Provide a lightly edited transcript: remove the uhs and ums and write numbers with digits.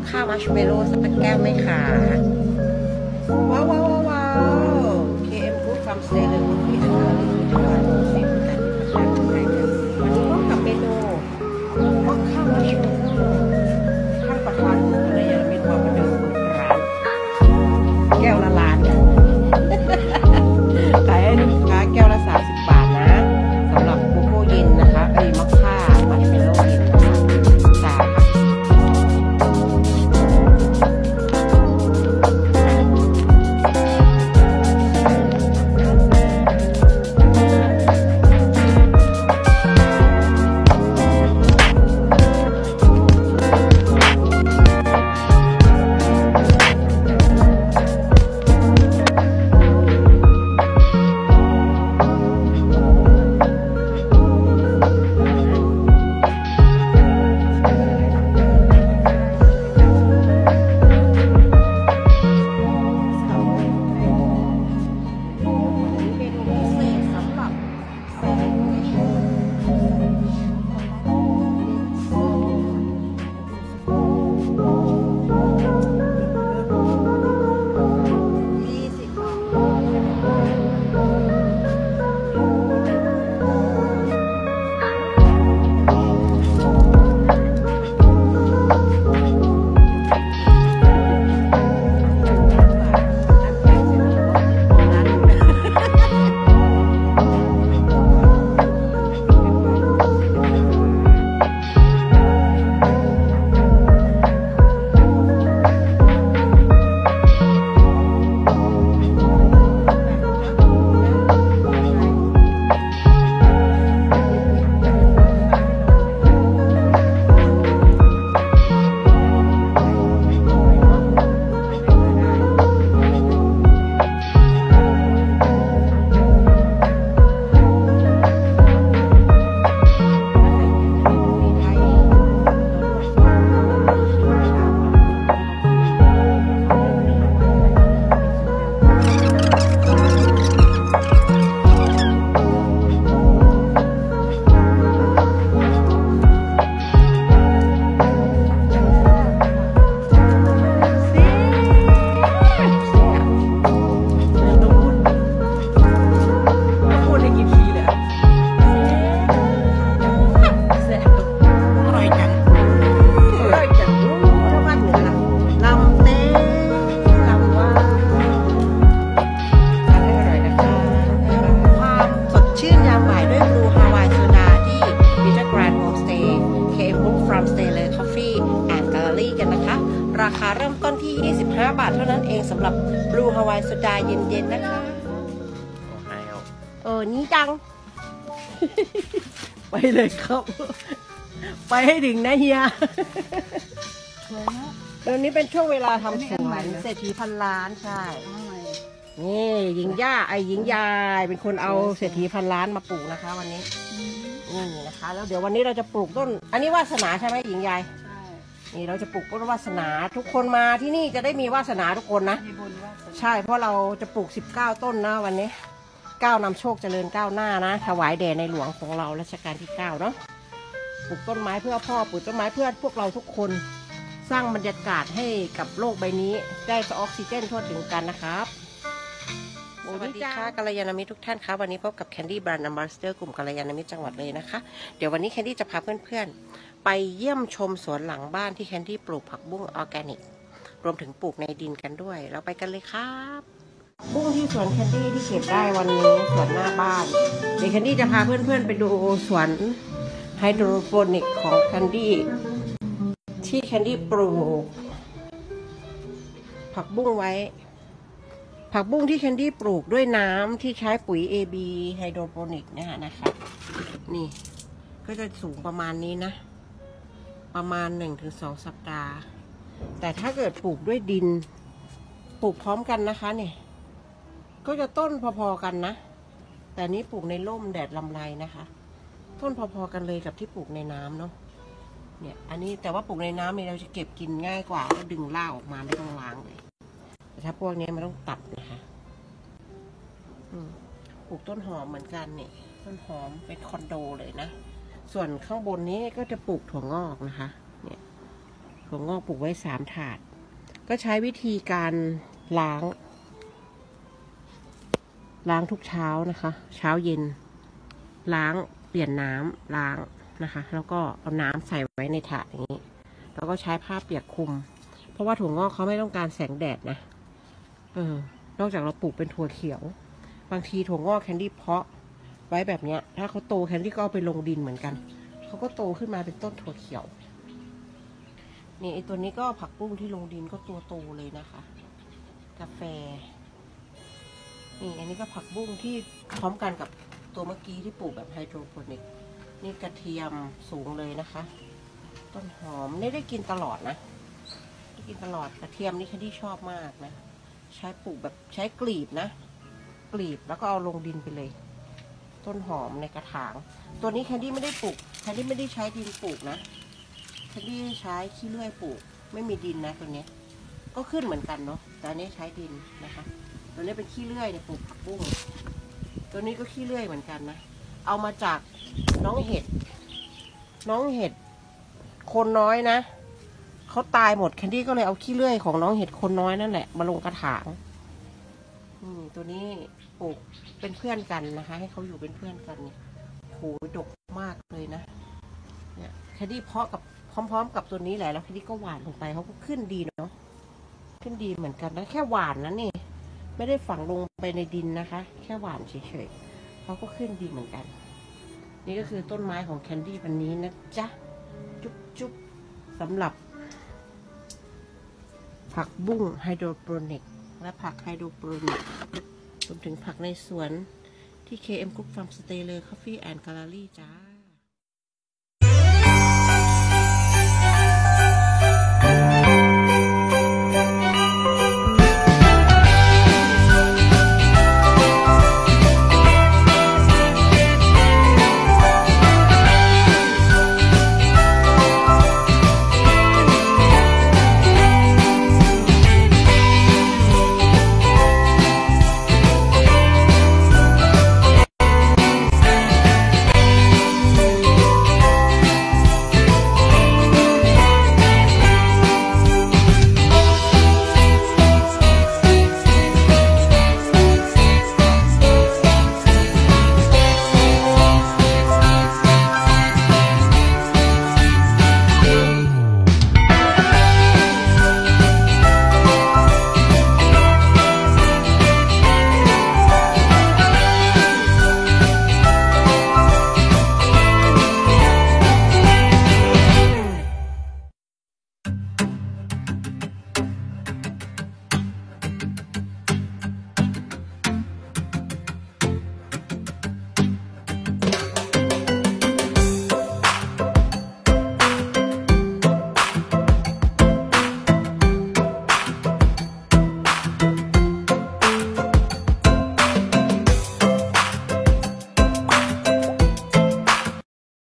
ค่ามัชเมลโล่สักแก้วไหมคะว้าวว้าวว้าว KM Good Farm Stay เลยที่อันนี้ที่ร้านเซ็นกันประชาชนไทยกันวันนี้พบกับเมนูมอคค่ามัชเมลโล่ท่านประธานคุณภรรยาไม่มาเดินเปิดร้านแก้วละล้านขายให้ลูกค้าแก้วละ30 บาทนะสำหรับโกโก้เย็นนะคะมอคค่ามัชเมลโล่เย็นนะคะจ้าราคาเริ่มต้นที่25 บาทเท่านั้นเองสำหรับบลูฮาวายโซดาเย็นๆนะคะนี่จัง ไปเลยครับ ไปให้ถึงนะเฮียตอนนี้เป็นช่วงเวลาทำสวนเศรษฐีพันล้านใช่นี่หญิงย่าหญิงยายเป็นคนเอาเศรษฐีพันล้านมาปลูกนะคะวันนี้นี่นะคะแล้วเดี๋ยววันนี้เราจะปลูกต้นอันนี้วาสนาใช่ไหมหญิงยายนี่เราจะปลูกต้นวาสนาทุกคนมาที่นี่จะได้มีวาสนาทุกคนนะใช่เพราะเราจะปลูก19 ต้นนะวันนี้9นำโชคเจริญก้าวหน้านะถวายแด่ในหลวงของเรารัชกาลที่9เนาะปลูกต้นไม้เพื่อพ่อปลูกต้นไม้เพื่อพวกเราทุกคนสร้างบรรยากาศให้กับโลกใบนี้ได้ออกซิเจนทั่วถึงกันนะครับสวัสดีค่ะกัลยาณมิตรทุกท่านครับวันนี้พบกับแคนดี้แบรนด์ Ambassador กลุ่มกัลยาณมิตรจังหวัดเลยนะคะเดี๋ยววันนี้แคนดี้จะพาเพื่อนๆไปเยี่ยมชมสวนหลังบ้านที่แคนดี้ปลูกผักบุ้งออร์แกนิกรวมถึงปลูกในดินกันด้วยเราไปกันเลยครับบุ้งที่สวนแคนดี้ที่เก็บได้วันนี้สวนหน้าบ้านเดี๋ยวแคนดี้จะพาเพื่อนๆไปดูสวนไฮโดรโปนิกของแคนดี้ที่แคนดี้ปลูกผักบุ้งไว้ผักบุ้งที่แคนดี้ปลูกด้วยน้ำที่ใช้ปุ๋ย AB ไฮโดรโปนิกเนี่ยนะคะนี่ก็จะสูงประมาณนี้นะประมาณ 1-2 สัปดาห์แต่ถ้าเกิดปลูกด้วยดินปลูกพร้อมกันนะคะเนี่ยก็จะต้นพอๆกันนะแต่นี้ปลูกในร่มแดดลำไรนะคะต้นพอๆกันเลยกับที่ปลูกในน้ำเนาะเนี่ยอันนี้แต่ว่าปลูกในน้ำเนี่ยเราจะเก็บกินง่ายกว่าก็ดึงรากออกมาไม่ต้องล้างเลยแต่ถ้าพวกนี้มันต้องตัดนะคะปลูกต้นหอมเหมือนกันเนี่ยต้นหอมเป็นคอนโดเลยนะส่วนข้างบนนี้ก็จะปลูกถั่วงอกนะคะเนี่ยถั่วงอกปลูกไว้3 ถาดก็ใช้วิธีการล้างทุกเช้านะคะ เช้าเย็นล้างเปลี่ยนน้ำล้างนะคะแล้วก็เอาน้ำใส่ไว้ในถาดอย่างนี้แล้วก็ใช้ผ้าเปียกคลุมเพราะว่าถั่วงอกเขาไม่ต้องการแสงแดดนะนอกจากเราปลูกเป็นถั่วเขียวบางทีถั่วงอกแคนดี้เพาะไว้แบบนี้ถ้าเขาโตแคนดี้ก็เอาไปลงดินเหมือนกันเขาก็โตขึ้นมาเป็นต้นถั่วเขียวนี่ไอตัวนี้ก็ผักบุ้งที่ลงดินก็ตัวโตเลยนะคะกาแฟนี่อันนี้ก็ผักบุ้งที่พร้อมกันกับตัวเมื่อกี้ที่ปลูกแบบไฮโดรโปนิกนี่กระเทียมสูงเลยนะคะต้นหอมนี่ได้กินตลอดนะได้กินตลอดกระเทียมนี่แคนดี้ชอบมากนะใช้ปลูกแบบใช้กลีบนะกลีบแล้วก็เอาลงดินไปเลยต้นหอมในกระถางตัวนี้แคนดี้ไม่ได้ปลูกแคนดี้ไม่ได้ใช้ดินปลูกนะแคนดี้ใช้ขี้เลื่อยปลูกไม่มีดินนะตัวนี้ก็ขึ้นเหมือนกันเนาะแต่อันนี้ใช้ดินนะคะตัวนี้เป็นขี้เลื่อยเนี่ยปลูกผักบุ้งตัวนี้ก็ขี้เลื่อยเหมือนกันนะเอามาจากน้องเห็ดคนน้อยนะเขาตายหมดแคนดี้ก็เลยเอาขี้เลื่อยของน้องเห็ดคนน้อยนั่นแหละมาลงกระถางตัวนี้ปลูกเป็นเพื่อนกันนะคะให้เขาอยู่เป็นเพื่อนกันเนี่ยโหดกมากเลยนะเนี่ยแคนดี้เพาะกับพร้อมๆกับตัวนี้แหละแล้วแคนดี้ก็หว่านลงไปเขาก็ขึ้นดีเนาะขึ้นดีเหมือนกันนะแค่หว่านนะนี่ไม่ได้ฝังลงไปในดินนะคะแค่หว่านเฉยๆเขาก็ขึ้นดีเหมือนกันนี่ก็คือต้นไม้ของแคนดี้วันนี้นะจ๊ะจุ๊บสำหรับผักบุ้งไฮโดรโปนิกและผักไฮโดรโปนิกรวมถึงผักในสวนที่ KM Group Farm Stay เลย Coffee and Gallery จ้า